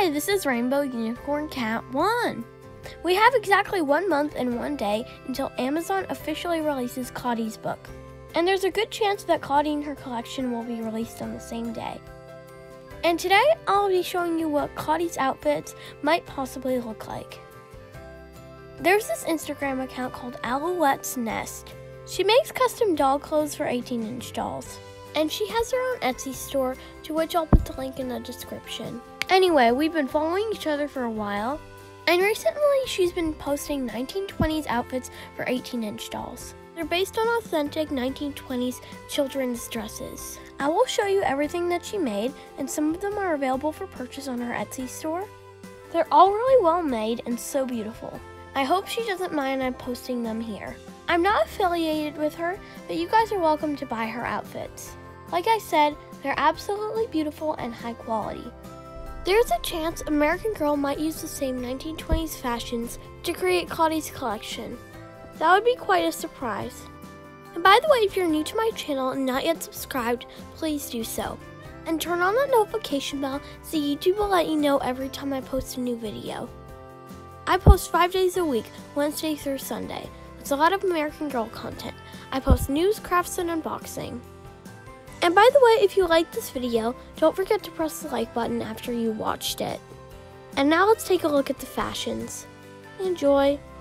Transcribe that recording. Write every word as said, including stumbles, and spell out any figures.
Hi, this is Rainbow Unicorn Cat one. We have exactly one month and one day until Amazon officially releases Claudie's book. And there's a good chance that Claudie and her collection will be released on the same day. And today, I'll be showing you what Claudie's outfits might possibly look like. There's this Instagram account called Alouette's Nest. She makes custom doll clothes for eighteen inch dolls. And she has her own Etsy store, to which I'll put the link in the description. Anyway, we've been following each other for a while, and recently she's been posting nineteen twenties outfits for eighteen inch dolls. They're based on authentic nineteen twenties children's dresses. I will show you everything that she made, and some of them are available for purchase on her Etsy store. They're all really well made and so beautiful. I hope she doesn't mind I'm posting them here. I'm not affiliated with her, but you guys are welcome to buy her outfits. Like I said, they're absolutely beautiful and high quality. There's a chance American Girl might use the same nineteen twenties fashions to create Claudie's collection. That would be quite a surprise. And by the way, if you're new to my channel and not yet subscribed, please do so. And turn on the notification bell so YouTube will let you know every time I post a new video. I post five days a week, Wednesday through Sunday. It's a lot of American Girl content. I post news, crafts, and unboxing. And by the way, if you liked this video, don't forget to press the like button after you watched it. And now let's take a look at the fashions. Enjoy!